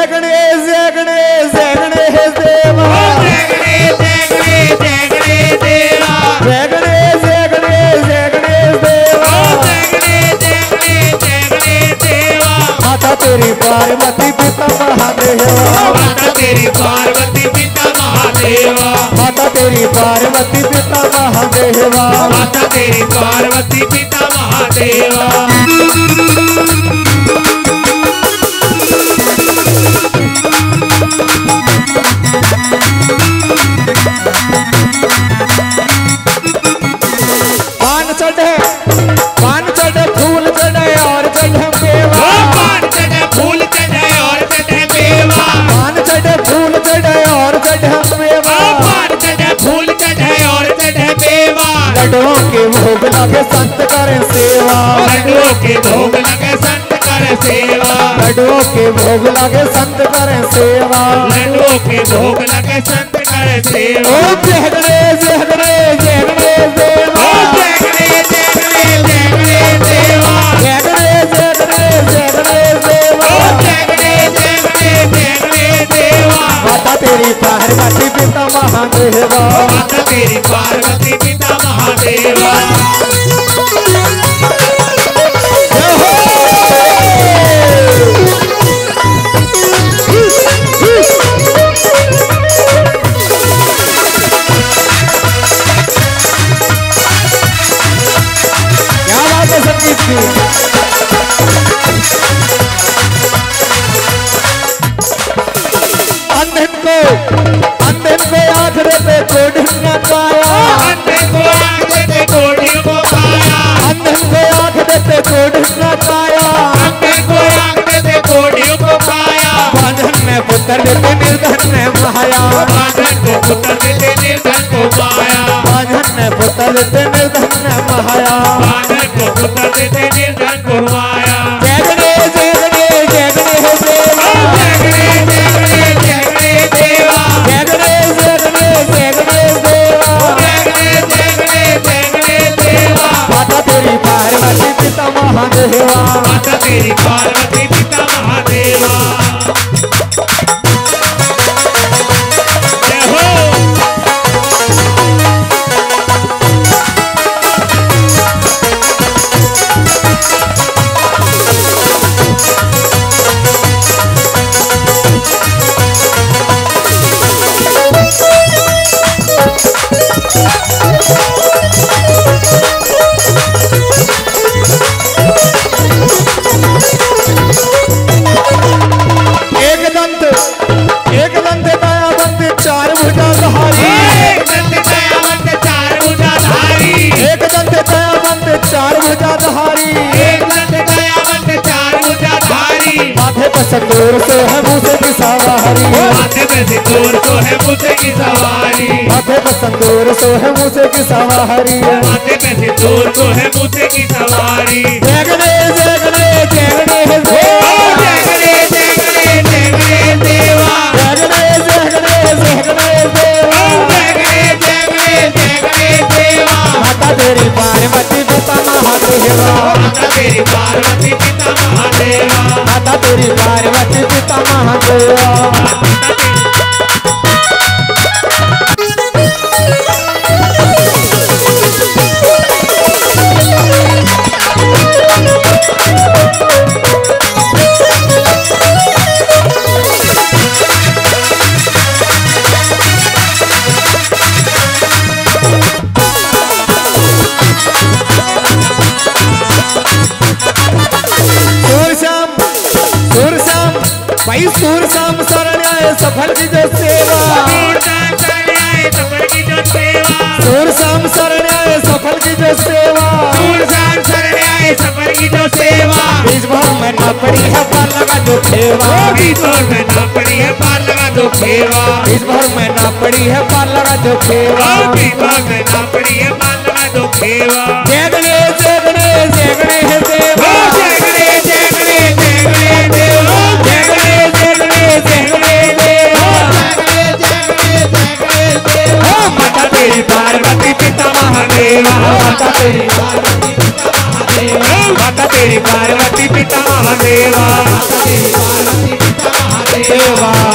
जय गणेश जय गणेश जय गणेश देवा, जय गणेश जय गणेश जय गणेश देवा, जय गणेश जय गणेश जय गणेश देवा, जय गणेश जय गणेश जय गणेश देवा। माता तेरी पार्वती पिता महादेवा, माता तेरी पार्वती पिता महादेवा, माता तेरी पार्वती पिता महादेवा, माता तेरी पार्वती पिता महादेवा। पान चढ़े फूल चढ़े और चढ़े मेवा, पान चढ़े फूल चढ़े और चढ़े मेवा, पान चढ़े फूल चढ़े और चढ़े मेवा, पान चढ़े फूल चढ़े और चढ़े मेवा। लड्डुओं के भोग लगे संत करें सेवा, लड्डुओं के भोग लगे संत कर सेवा, लड्डुओं के भोग लगे संत करें सेवा। लड्डुओं के भोग लगे संत कर सेवा। ओ जय गणेश जय गणेश जय गणेश देवा, जय गणेश जय गणेश जय गणेश देवा, जय गणेश जय गणेश जय गणेश देवा, जय गणेश जय गणेश जय गणेश देवा। माता तेरी पार्वती पिता महादेवा, माता तेरी पार्वती पिता महादेवा। क्या बात है संगीत की। अंधन को आंख देते कोढ़ न पाया, अंधे को आँख देते कोढ़ी को पाया, अंधन को आंख देते कोढ़ न पाया, अंधे को आँख देते कोढ़ी को पाया। बांधन में पुत्र देते निर्धन में माया, बांधन को पुत्र देते निर्धन को माया, बांधन में पुत्र देते निर्धन में माया। बांधन को पुत्र देते निर्धन को माया। जय गणेश जय गणेश जय गणेश देवा, जय गणेश जय गणेश जय गणेश देवा, जय गणेश जय गणेश जय गणेश देवा, जय गणेश जय गणेश जय गणेश देवा। माता तेरी पार्वती पिता महादेवा, माता तेरी पार्वती पिता महादेवा। जय हो। एक दंत दयावंत चार भुजाधारी, एक दंत दयावंत चार भुजाधारी, एक दंत दयावंत चार भुजाधारी, एक दंत दयावंत चार भुजाधारी। माथे पर सिंदूर से है मूसे की सवारी, माथे पे सिंदूर तो है मूसे की सवारी, माथे पर सिंदूर से है मूसे की सवारी। माथे पे सिंदूर तो है मूसे की सवारी। जय गणेश जय गणेश जय गणेश देवा, जय गणेश जय गणेश जय गणेश देवा, जय गणेश जय गणेश जय गणेश देवा, जय गणेश जय गणेश जय गणेश देवा। माता तेरी पार्वती पिता महादेवा, माता तेरी पार्वती पिता महादेवा, माता तेरी पार्वती पिता महादेवा। भाई सूर शाम शरण आए सफल की जो सेवा, सूर शाम शरण आए सफल की जो सेवा, सूर शाम शरण आए सफल की जो सेवा, सूर शाम शरण आए सफल की जो सेवा। बीच भर में ना पड़ी है पार लगा जो खेवा, बीच भर में ना पड़ी है पार लगा जो खेवा, बीच भर में ना पड़ी है पार लगा जो खेवा। बीच भर में ना पड़ी है पार लगा जो खेवा। जय गणेश जय गणेश जय गणेश देवा, जय गणेश जय गणेश जय गणेश देवा, जय गणेश जय गणेश जय गणेश देवा, माता तेरी पार्वती पिता महादेवा, माता तेरी माता तेरी पार्वती पिता महादेवा, देवा